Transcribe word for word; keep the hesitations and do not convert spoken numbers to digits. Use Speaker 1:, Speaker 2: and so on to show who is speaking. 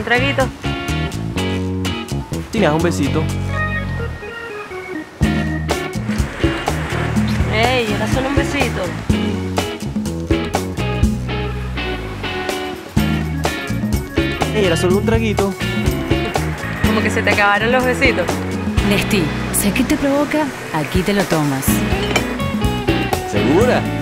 Speaker 1: ¿Un traguito?
Speaker 2: ¿Tienes un besito?
Speaker 1: Ey, era solo un besito.
Speaker 2: Ey, era solo un traguito.
Speaker 1: Como que se te acabaron los besitos.
Speaker 3: Nesti, si aquí te provoca, aquí te lo tomas.
Speaker 2: ¿Segura?